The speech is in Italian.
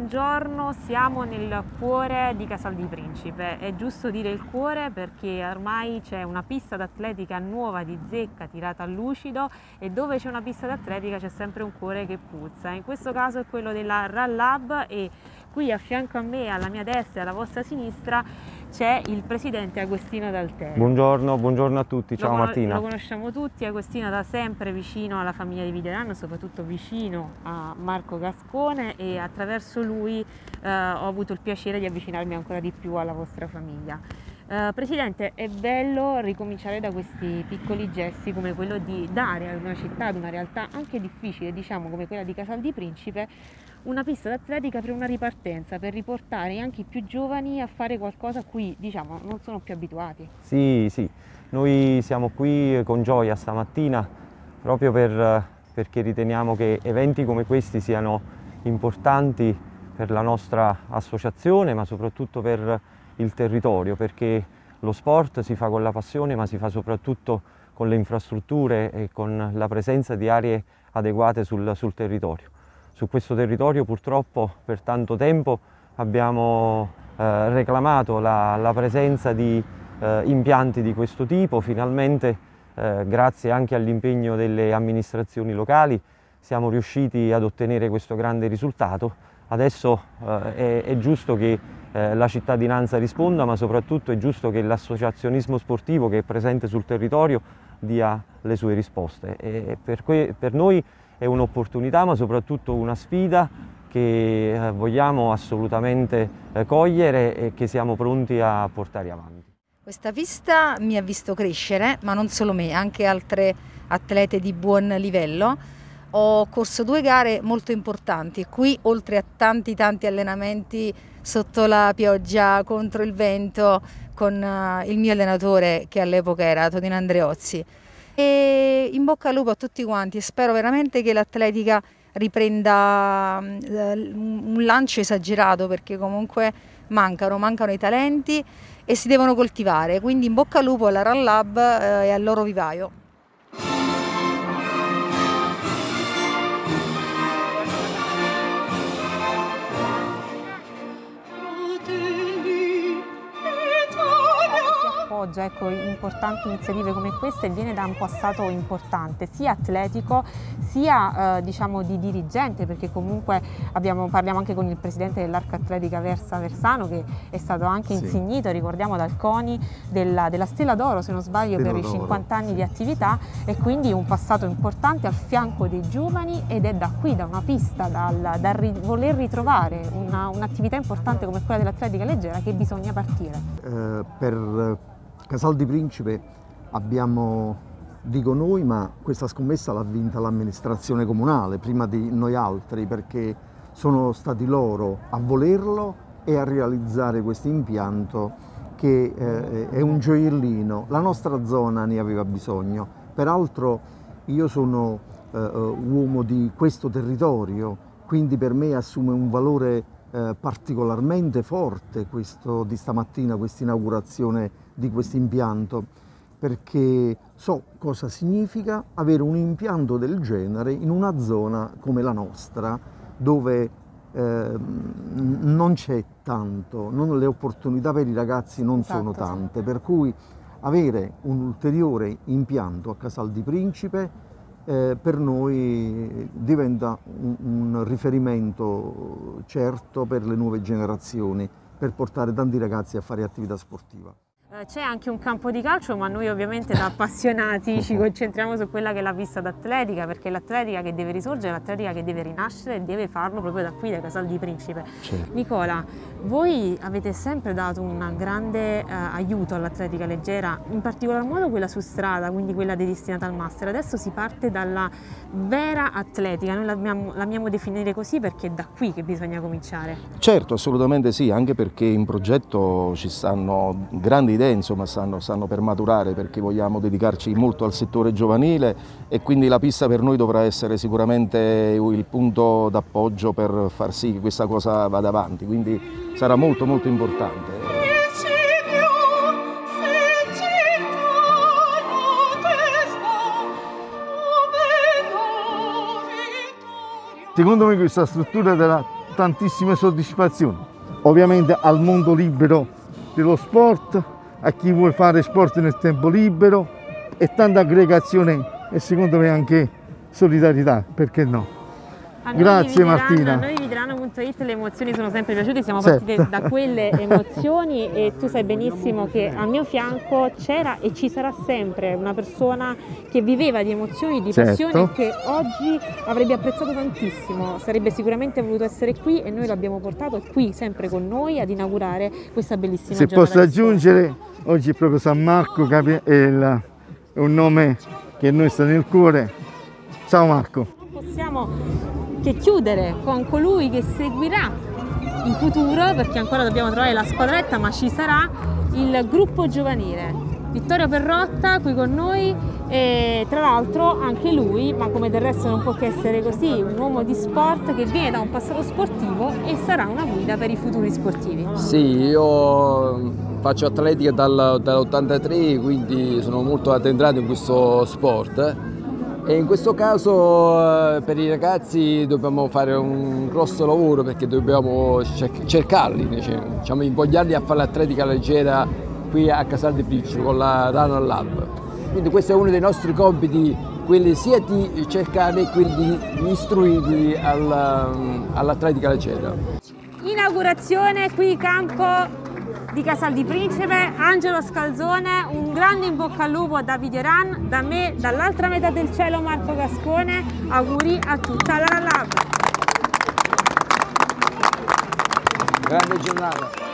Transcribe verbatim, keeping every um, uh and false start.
buongiorno, siamo nel cuore di Casal di Principe. È giusto dire il cuore perché ormai c'è una pista d'atletica nuova di zecca tirata a lucido e dove c'è una pista d'atletica c'è sempre un cuore che puzza. In questo caso è quello della Run Lab e qui a fianco a me, alla mia destra e alla vostra sinistra, c'è il presidente Agostino D'Alterio. Buongiorno, buongiorno a tutti, ciao lo, Martina. Lo conosciamo tutti, Agostino da sempre vicino alla famiglia di Videoland, soprattutto vicino a Marco Gascone, e attraverso lui eh, ho avuto il piacere di avvicinarmi ancora di più alla vostra famiglia. Uh, Presidente, è bello ricominciare da questi piccoli gesti come quello di dare a una città, ad una realtà anche difficile, diciamo come quella di Casal di Principe, una pista d'atletica per una ripartenza, per riportare anche i più giovani a fare qualcosa a cui, diciamo, non sono più abituati. Sì, sì, noi siamo qui con gioia stamattina proprio per, perché riteniamo che eventi come questi siano importanti per la nostra associazione, ma soprattutto per il territorio, perché lo sport si fa con la passione, ma si fa soprattutto con le infrastrutture e con la presenza di aree adeguate sul, sul territorio. Su questo territorio purtroppo per tanto tempo abbiamo eh, reclamato la, la presenza di eh, impianti di questo tipo. Finalmente, eh, grazie anche all'impegno delle amministrazioni locali, siamo riusciti ad ottenere questo grande risultato. Adesso eh, è, è giusto che eh, la cittadinanza risponda, ma soprattutto è giusto che l'associazionismo sportivo che è presente sul territorio dia le sue risposte. E per, per noi è un'opportunità, ma soprattutto una sfida che eh, vogliamo assolutamente eh, cogliere e che siamo pronti a portare avanti. Questa pista mi ha visto crescere, ma non solo me, anche altre atlete di buon livello. Ho corso due gare molto importanti e qui, oltre a tanti tanti allenamenti sotto la pioggia, contro il vento, con uh, il mio allenatore che all'epoca era Tonino Andreozzi. E in bocca al lupo a tutti quanti e spero veramente che l'atletica riprenda uh, un lancio esagerato, perché comunque mancano, mancano i talenti e si devono coltivare. Quindi in bocca al lupo alla Run Lab uh, e al loro vivaio. Ecco, importanti iniziative come queste viene da un passato importante, sia atletico sia eh, diciamo di dirigente, perché comunque abbiamo, parliamo anche con il presidente dell'Arca Atletica Versa Versano, che è stato anche sì. insignito, ricordiamo, dal CONI della, della Stella d'Oro, se non sbaglio, Stella per i cinquanta anni sì. di attività, e quindi un passato importante al fianco dei giovani, ed è da qui, da una pista, dal, dal ri, voler ritrovare un'attività importante come quella dell'atletica leggera, che bisogna partire. Eh, per Casal di Principe abbiamo, dico noi, ma questa scommessa l'ha vinta l'amministrazione comunale prima di noi altri, perché sono stati loro a volerlo e a realizzare questo impianto che eh, è un gioiellino. La nostra zona ne aveva bisogno. Peraltro io sono eh, uomo di questo territorio, quindi per me assume un valore eh, particolarmente forte questo di stamattina, questa inaugurazione di questo impianto, perché so cosa significa avere un impianto del genere in una zona come la nostra, dove eh, non c'è tanto, non, le opportunità per i ragazzi non esatto. sono tante, per cui avere un ulteriore impianto a Casal di Principe eh, per noi diventa un, un riferimento certo per le nuove generazioni, per portare tanti ragazzi a fare attività sportiva. C'è anche un campo di calcio, ma noi ovviamente da appassionati ci concentriamo su quella che è la pista d'atletica, perché è l'atletica che deve risorgere, l'atletica che deve rinascere, e deve farlo proprio da qui, da Casal di Principe. Certo. Nicola, voi avete sempre dato un grande eh, aiuto all'atletica leggera, in particolar modo quella su strada, quindi quella destinata al master. Adesso si parte dalla vera atletica, noi l'amiamo definire così perché è da qui che bisogna cominciare. Certo, assolutamente sì, anche perché in progetto ci stanno grandi idee, insomma stanno, stanno per maturare, perché vogliamo dedicarci molto al settore giovanile e quindi la pista per noi dovrà essere sicuramente il punto d'appoggio per far sì che questa cosa vada avanti, quindi sarà molto molto importante. Secondo me questa struttura della tantissime soddisfazioni. Ovviamente al mondo libero dello sport, a chi vuole fare sport nel tempo libero, e tanta aggregazione e secondo me anche solidarietà, perché no? Grazie Martina. A noi Vidirean punto it le emozioni sono sempre piaciute, siamo certo. partite da quelle emozioni e tu sai benissimo che al mio fianco c'era e ci sarà sempre una persona che viveva di emozioni, di certo. passioni e che oggi avrebbe apprezzato tantissimo, sarebbe sicuramente voluto essere qui e noi l'abbiamo portato qui sempre con noi ad inaugurare questa bellissima Se giornata. posso aggiungere, oggi è proprio San Marco, è, il, è un nome che a noi sta nel cuore. Ciao Marco. Non possiamo che chiudere con colui che seguirà in futuro, perché ancora dobbiamo trovare la squadretta, ma ci sarà il gruppo giovanile. Vittorio Perrotta qui con noi e tra l'altro anche lui, ma come del resto non può che essere così, un uomo di sport che viene da un passato sportivo e sarà una guida per i futuri sportivi. Sì, io faccio atletica dal, dall'ottantatré, quindi sono molto addentrato in questo sport. E in questo caso eh, per i ragazzi dobbiamo fare un grosso lavoro perché dobbiamo cercarli, diciamo, invogliarli a fare l'atletica leggera qui a Casal di Principe con la Run Lab. Quindi questo è uno dei nostri compiti, quelli sia di cercare e quelli di istruirli all'atletica leggera. Inaugurazione qui campo di Casal di Principe, Angelo Scalzone, un grande in bocca al lupo da Vidirean, da me, dall'altra metà del cielo Marco Gascone, auguri a tutta la Run Lab. Grande giornata.